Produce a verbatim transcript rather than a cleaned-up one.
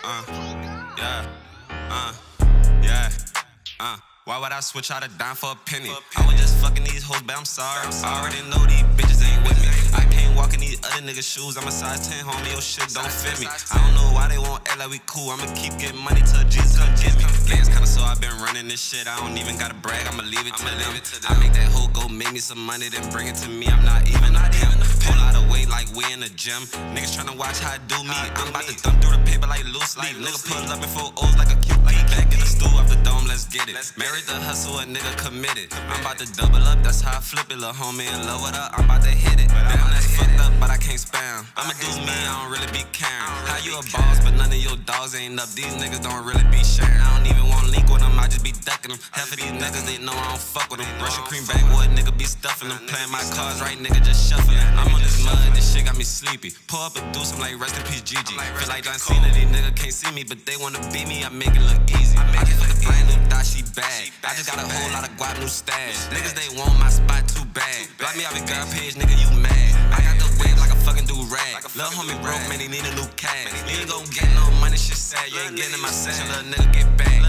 uh, yeah, uh, yeah, uh. Why would I switch out a dime for a penny? I was just fucking these hoes, but I'm sorry. I already know these bitches ain't with me. I can't walk in these other niggas' shoes. I'm a size ten, homie, your shit don't fit me. I don't know why they won't act like we cool. I'ma keep getting money till Jesus come get me. Lance kinda so I been running this shit. I don't even gotta brag, I'ma leave it to them. I make that hoe go make me some money, then bring it to me. I'm not even a pimp. Pull out of weight like we in the gym. Niggas tryna watch how I do me. I'm about to thumb through the paper like loose leaf. Nigga pull up in four O's like a cute leaf. Back in the stool off the dome, let's get it. Married the hustle, a nigga committed. I'm about to double up, that's how I flip it. Lil' homie in love with her, I'm about to hit it. Damn, that's fucked up, but I can't spam. I'ma do me, I don't really be caring. How you a boss, but none of your dogs ain't up. These niggas don't really be sharing. I don't even wanna link with them, I just be ducking them. Half of these niggas, they know I don't fuck with them. Russian cream backwood, nigga be stuffing them. Playing my cards right, nigga just shuffling. I'm on this mud, this shit got me sleepy. Pull up and do some like rest in peace Gigi. Feel like John Cena, these niggas can't see me, but they wanna beat me, I make it look easy. I just look a brand new thought she bad. I just got a whole lot of guap, new stash. Niggas, they want my spot too bad. Block me off your girl page, nigga, you mad. I got the wave like a fucking do-rag. Lil' homie broke, man, he need a new cash. You ain't gon' get no money, shit sad. You ain't getting my section, little nigga get back.